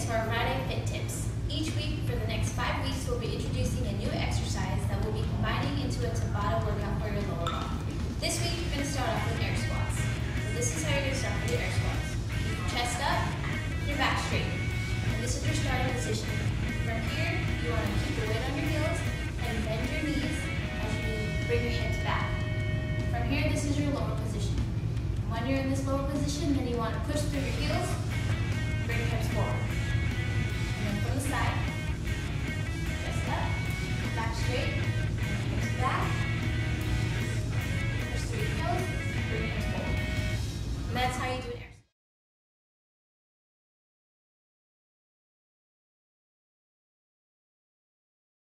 to our Friday Fit Tips. Each week for the next 5 weeks, we'll be introducing a new exercise that we'll be combining into a Tabata workout for your lower body. This week, you're going to start off with air squats. So this is how you're going to start with your air squats. Keep your chest up, your back straight. And this is your starting position. From here, you want to keep your weight on your heels and bend your knees as you bring your hips back. From here, this is your lower position. When you're in this lower position, then you want to push through your heels, bring your hips forward. And then from the side,